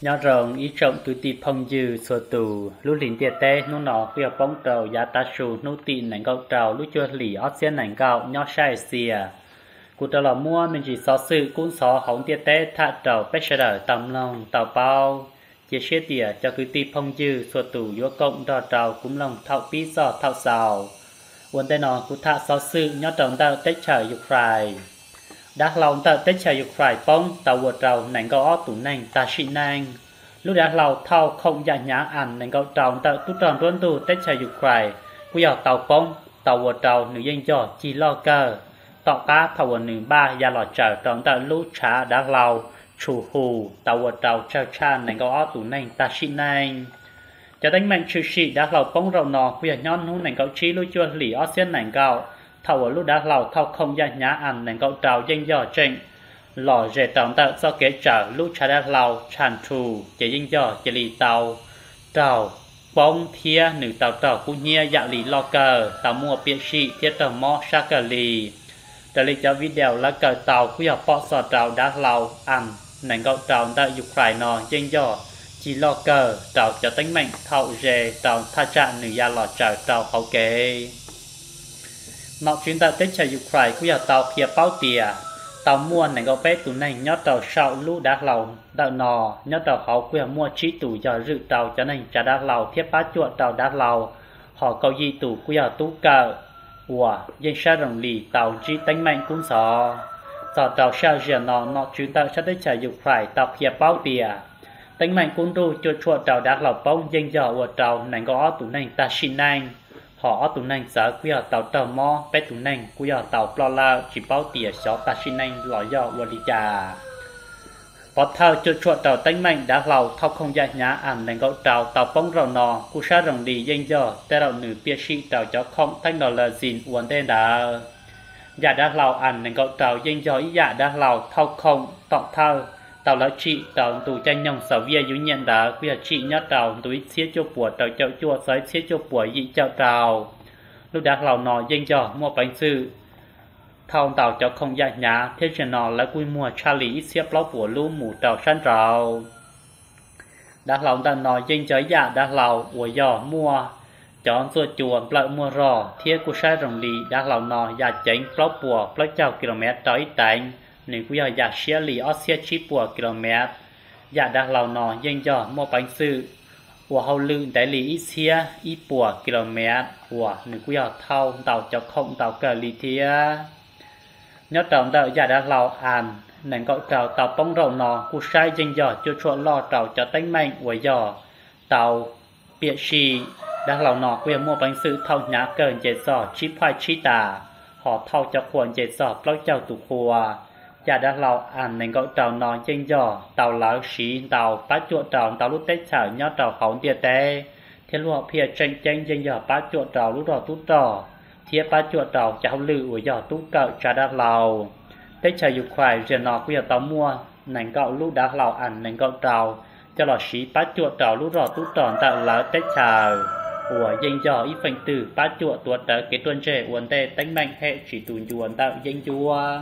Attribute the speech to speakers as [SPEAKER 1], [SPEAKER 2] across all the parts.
[SPEAKER 1] nhớ rằng ý trọng tụi tì phong dư sơ tù lúc lính tiệt tê nó nọ khuya bóng trầu giá tá sù nô tì nảnh gạo trầu lúc chưa lì ót xên nảnh gạo nhó sai xìa cụ trầu là mua mình chỉ xó sự cũng xó hóng tiệt tê thạ trầu bách sơ đờ tầm lòng tàu bao chia sẻ tìa cho cứ tì phong dư sơ tù vô cộng đò trầu cũng lòng thạo bí sò thạo xào vấn đề nọ cụ thạ xó sự nhó trọng tạo tết trời dục phải đã lòng tạo tết trời dục phải bông tàu vượt trầu nảnh gạo ót tủ nảnh ta xị nành lúc đã lâu thao không giả nhã ảnh nên cậu tròn tự tu tròn tuân tu tết trời dục khỏe quy ở tàu bông tàu vượt trầu nữ dân cho chỉ lo cơ tọ cá thầu vượt nữ ba gia lọ trở tròn tự lúc trả đã lâu chủ hù tàu vượt trầu treo chan nên cậu ó tủ nành ta xin nành cho đánh mạnh chữ sĩ đã lâu bông rầu nọ quy ở nhon hú nên cậu trí lúc chưa lì ó xiên nành cậu thầu vượt lúc đã lâu thao không giả nhã ảnh nên cậu trầu dân cho trình lò rể trọng tạo do kế trở lúc trả đã lâu tràn thù chế dinh dò chế lì tàu trào bông thia nữ tàu trào cú nhia dạ lì lo cờ tàu mua biệt sĩ thiết tàu mò xa cờ lì trở lì cho video là cờ tàu cú dọc bọ sò trào đã lâu ăn nành gạo trào tạo dục khải nò dinh dò chỉ lo cờ trào cho tính mạnh thạo rể trào tha trạng nữ gia lò trở trào hậu kế nọ chuyến tạo tích trở dục khải cú dọc tàu phía bao tìa tàu mua này có bé tụi này nhớ tàu sau lũ đá lầu đợt nò nhớ tàu họ quyền mua trí tủ giờ dự tàu cho nên trả đá lầu thiết bá chuột tàu đá lầu họ cầu gì tủ quyền tú cờ của dân sa rồng lì tàu trí tánh mạnh cũng sợ tàu sao giờ nọ chuyến tàu sẽ tới trả dục phải tàu kia bao tìa tánh mạnh cũng đu cho chuột tàu đá lầu bông dân giờ của tàu này có tụi này ta xin anh họ tụi nành sợ quy ở tàu tàu mò bé tụi nành quy ở tàu plo la chỉ bao tỉa xó ta xin nành lò dọ và đi trà bỏ thao cho chuột tàu tánh mạnh đã lầu thao không ra nhã ảnh nành gạo tàu bông rầu nò cú sa rồng đi danh dọ tê rầu nữ bia sĩ tàu cho không thanh nò là gìn uốn tên đã dạ đã lầu ảnh nành gạo danh dọ ý dạ đã lầu thao không tọt thao tàu lá chị tàu tù tranh nhông sở vía dữ nhận đã quy chị nhát tàu túi xía cho bùa tàu chậu chua sói xía cho bùa dị chậu tàu lúc đã lầu nọ danh dò mua bánh sư thao tàu cho không dạ nhá thế cho nọ là quy mua Charlie xếp lóc của lũ mù tàu săn tàu đã lầu ta nọ danh chói dạ đã lầu của dò mua chọn ruột chùa lợi mua rò thiết của sai rồng đi đã lầu nọ dạ chánh lóc bùa lóc chào km tới tạnh nếu quý giờ xia lì ở xia chỉ bùa km giờ đã lâu nọ dân cho mua bánh sư của hậu lư đại lý ít xia ít bùa km của nếu quý giờ thâu tàu cho không tàu cờ lì thia nhớ trọng tàu giờ đã lâu ăn nên gọi tàu bóng rầu nọ của sai dân cho chuột lo tàu cho tánh mạnh của giờ tàu biệt sĩ đã lâu nọ quý mua bánh sư thâu nhá cờ dễ sò chỉ phải chỉ tà họ thâu cho khuẩn dễ sò lối chào tụ khua giờ đã lâu ăn nên gọi tàu nọ trên giò tàu lão sĩ tàu bát chuột tàu lúc tết chảo nhớ tàu hỏng tiệt tê thế lúa phía trên trên giò bát chuột tàu lúc đó tút trò thiết bát chuột tàu cháu lự của giò tút cậu giờ đã lâu tết chảo dục khoai rồi nọ bây giờ tàu mua nên gọi lúc đã lâu ăn nên gọi tàu cho lò sĩ bát chuột tàu lúc đó tút tròn tàu lão tết chảo của dân giò ít phần từ bát chuột tuột tới cái tuần trẻ uốn tê tánh mạnh hệ chỉ tụi chuột tạo dân chúa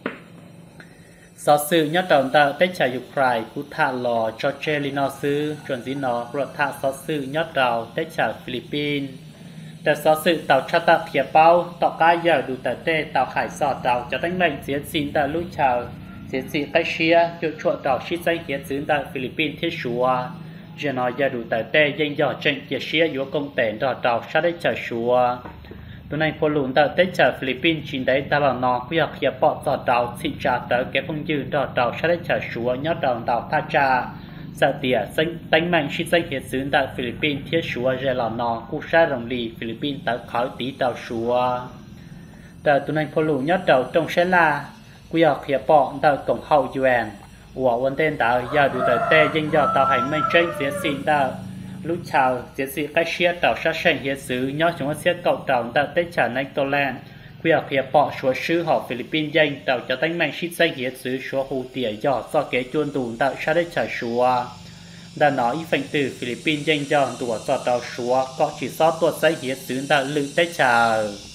[SPEAKER 1] sau sự nhất trọng tạo tết trả dục phải cú thả lò cho chê li nó sư chuẩn dĩ nó rồi thả sau sự nhất trọng tết trả Philippinesแต่sau sự tàu cha ta phía bao tàu cá giờ đủ tờ tê tàu hải sọ tàu cho đánh mệnh diễn xin tàu lúc chào diễn xin cái xia cho chuột tàu xí danh hiện xứ tại Philippines thiết chúa giờ nó giờ đủ tờ tê danh dò tranh chia xia yếu công tệ đỏ tàu sát đấy trả chúa tụi này phô lùn tàu tết trả Philippines chính đấy ta là nó quy hoạch hiệp bỏ tàu tàu xịt trả tới cái phong dư đỏ tàu sát đấy trả chúa nhớ tàu tha cha sợ tỉa đánh mạnh xí danh hiện xứ tại Philippines thiết chúa giờ là nó cú sa rồng lì Philippines tới khỏi tí tàu chúa tàu tụi này phô lùn nhớ tàu trong xe la quy hoạch hiệp bỏ tàu cổng hậu UN của vấn tên tàu giờ đủ tờ tê danh dò tàu hành mệnh tranh diễn xin tàu lúc chào diễn sĩ cách xia tàu sát sanh hiện xứ nhớ chúng sẽ cậu tàu tàu tết trả Nectoland quy hoạch hiệp bỏ số sư họ Philippines danh tàu cho tánh mạnh xích danh hiện xứ số hù tỉa dò do kế chuôn tù tàu sát đấy trả súa đã nói ý phanh từ Philippines danh dò tùa do tàu súa có chỉ so tuột danh hiện xứ tàu lự tết trả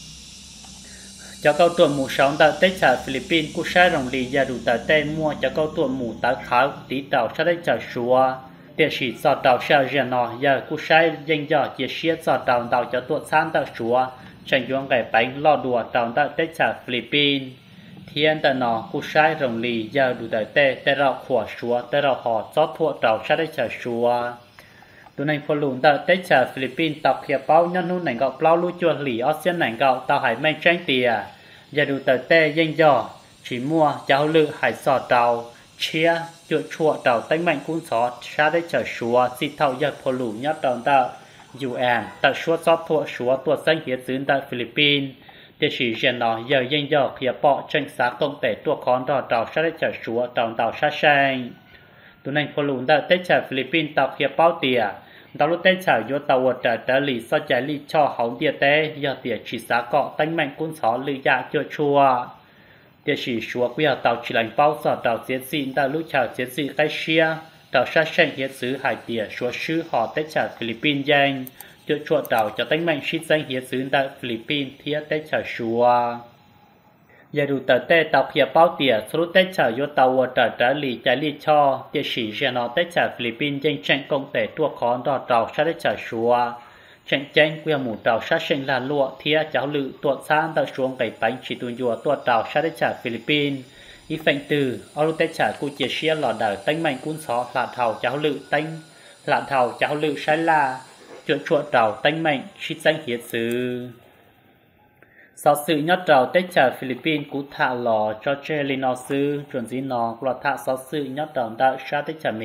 [SPEAKER 1] cho câu tuần mù sống tàu tết trả Philippines cú sa rồng lì giờ đủ tàu tê mua cho câu tuần mù tàu khảo tí tàu sát đấy trả súa địa chỉ do tàu xe riêng nó giờ cú sai danh giờ chỉ xe do tàu cho tuột sang tàu chúa chẳng dùng cái bánh lo đùa tàu tàu tết trả Philippines thiên tàu nó cú sai rồng lì giờ đủ đời tê rau khỏa chúa tê rau họ cho thua tàu xe tết trả chúa tụi này phô lùn tàu tết trả Philippines tàu kia bao nhân hôn này gạo bao lưu chua lì Australia này gạo tàu hải mang tranh tìa giờ đủ đời tê danh giờ chỉ mua cháu lự hải sò tàu chia chuột chuột tàu tánh mạnh cũng xó xa đấy chờ xúa xịt thầu giờ phô lù nhất tàu tàu UN tạo xúa xót thua xúa tuột xanh hiến xứ tại Philippines địa chỉ riêng nó giờ danh giờ khía bọ tranh xá công tể tuột khón đỏ tàu xa đấy chờ xúa tàu xa xanh tụi này phô lù tại tết chờ Philippines tàu khía bao tìa tàu lúc tết chờ vô tàu vật trở lì so trái lì cho hóng địa tế giờ tìa chỉ xá cọ tánh mạnh cũng xó lư dạ chuột chua địa chỉ chúa quy hào tàu chỉ lành bao giờ tàu chiến sĩ đã lúc chào chiến sĩ cái xia tàu sát sanh hiến xứ hải địa chúa sư họ tết trả Philippines danh chuột chuột tàu cho tánh mạnh ship danh hiến xứ tại Philippines thiết tết trả chúa giờ đủ tờ tê tàu kia bao tỉa số tết trả vô tàu vợ trả lì trái lì cho địa chỉ riêng nó tết trả Philippines danh tranh công tể tua khó đò tàu sát tết trả chúa tranh tranh quy mù tàu sát sinh là lụa thia cháu lự tuột sang tàu xuống cày bánh chỉ tuôn dùa tuột tàu sát đất trả Philippines ý phanh từ ở lúc tết trả cu chia xia lò đảo tanh mạnh cuốn xó lạ thầu cháu lự tanh lạ thầu cháu lự sai la chuột chuột tàu tanh mạnh ship danh hiến xứ sau sự nhất tàu tết trả Philippines cú thả lò cho chơi lên nó sư chuẩn gì nó lò thả sau sự nhất tàu đã sát tết trả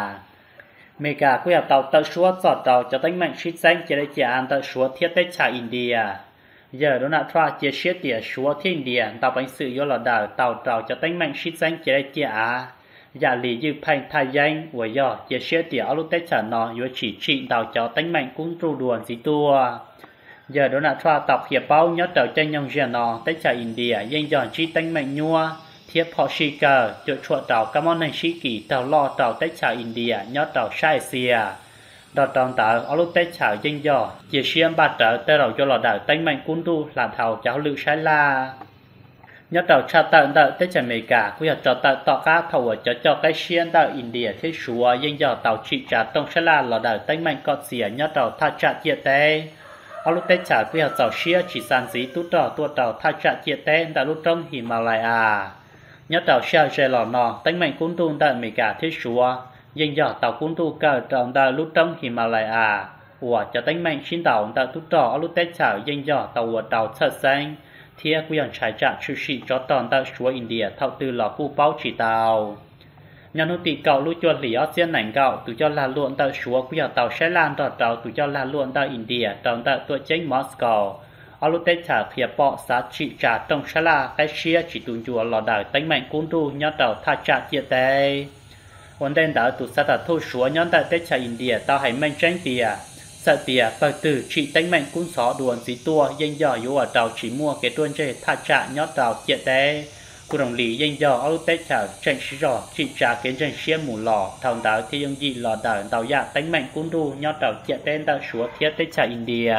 [SPEAKER 1] Mega quy hợp tàu súa giọt tàu cho tánh mạnh ship danh chỉ để chỉ an tàu súa thiết tết trả India giờ đó là thoa chia sẻ tiền súa thiết India tàu bánh sự do là đảo tàu cho tánh mạnh ship danh chỉ để chỉ á giả lý dư phanh thay danh của do chia sẻ tiền ở lúc tết trả nó do chỉ trị tàu cho tánh mạnh cũng tru đuổi gì tua giờ đó là thoa tàu hiệp bao nhớ tàu tranh nhau riêng nó tết trả India danh dọn chỉ tánh mạnh nhua thiết họ xì cờ chuột chuột tàu các món này xí kỳ tàu lo tàu tết chào India nhớ tàu sai xìa đào tàu tàu ở lúc tết chào danh dò chỉ xiêm ba trở tê đầu cho lò đảo tánh mạnh cún tu làm thầu cháu lự sai la nhớ tàu cha tàu tết chào mấy cả quy hoạch tàu tàu cá thầu ở cho cái xiên tàu India thiết súa danh dò tàu trị trả tông sai la lò đảo tánh mạnh cọt xìa nhớ tàu tha trả chia tế ở lúc tết chào quy hoạch tàu xia chỉ sản dí tu tàu tha trả chia tế tại lúc trong Himalaya nhớ tàu xe xe lò nọ tánh mạnh cuốn tu tại mấy cả thiết súa danh dò tàu cuốn tu cờ trọng tại lúc trong Himalaya của cho tánh mạnh xin tàu tại lúc trò ở lúc tết chảo danh dò tàu của tàu thật xanh thiết quy hoạch trái trả chư sĩ cho toàn tại súa India thao từ lò cu bao chỉ tàu nhà nô tị cậu lúc cho lì ở trên nảnh cậu tụi cho là luận tại súa quy hoạch tàu xe lan tàu tụi cho là luận tại India trọng tại tuổi chính Moscow ở lúc tết trả khía bọ giá trị trả trong xa la cái xia chỉ tuôn chùa lò đảo tánh mạnh cuốn tu nhớ tàu tha trả chia tay vấn đề đảo tụt xa tàu thu súa nhớ tại tết trả India tàu hay mạnh tranh tìa sợ tìa bờ tử trị tánh mạnh cuốn xó đuồn dí tua danh dò yếu ở tàu chỉ mua cái tuôn chơi tha trả nhớ tàu chia tay cụ đồng lý danh dò ở lúc tết trả tranh xí rõ trị trả cái tranh xia mù lò thằng đảo thì dùng gì lò đảo tàu dạ tánh mạnh cuốn tu nhớ tàu chia tay tàu súa thiết tết trả India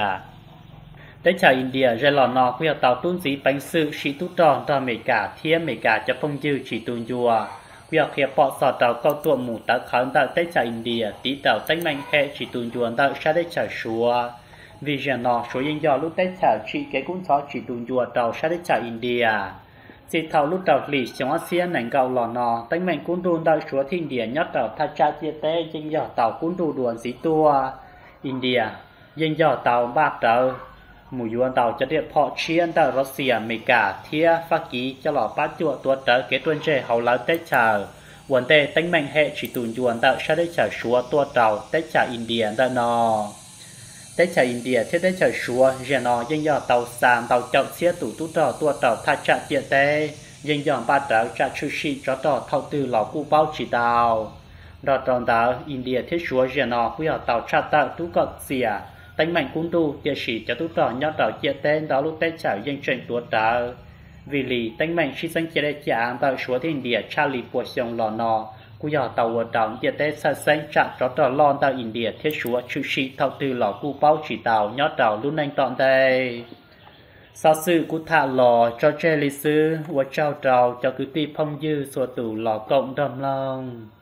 [SPEAKER 1] tết chào India rồi lò nọ quy tàu tuôn dí bánh sự sĩ tu tròn cho mấy cả thiên mấy cả cho phong dư chỉ tuôn dùa quy khía bọ sọ tàu câu tua mù tàu khẩn tàu tết chào India tí tàu tánh mạnh hệ chỉ tuôn dùa tàu sa tết chào súa vì giờ nọ số yên do lúc tết chào chỉ cái cũng xó chỉ tuôn dùa tàu sa tết chào India chỉ thầu lúc tàu lì trong Asia nảnh gạo lò nọ tánh mạnh cũng tuôn tàu súa thiên India nhất tàu tha cha chia tế yên do tàu cũng tu đuồn dí tua India yên do tàu ba tàu mùa yuan tàu cho điện họ chiến tàu Russia mấy cả thia phát ký cho lò bát chuột tuột trở kế tuần trẻ hậu lão tết chờ vấn đề tánh mạnh hệ chỉ tuần yuan tàu sẽ tết chờ súa tuột tàu tết chờ India đã nọ tết chờ India thiết tết chờ súa giờ nọ dân do tàu sàn tàu chậu xe tủ tú trò tuột tàu tha trả tiền tê dân do ba tàu trả chu sĩ cho tàu thâu từ lò cu bao chỉ tàu đợt tròn tàu India thiết súa giờ nọ quy hợp tàu trả tàu tú cọt xìa tánh mạnh cũng tu địa chỉ cho tụt trò nhớ tàu chia tên đó lúc tết chào dân chuyện tuột tàu vì lì tánh mạnh khi sinh chia để trả tàu số thiên địa Charlie của sông lò nọ cú giờ tàu ở tàu chia tên sa sinh chặt cho tàu lon tàu India thiết số chữ sĩ thâu từ lò cu bao chỉ tàu nhớ tàu lúc anh tọn đây sau sự cú thả lò cho chơi lịch sử của trao tàu cho cứ ti phong dư số tù lò cộng đầm lòng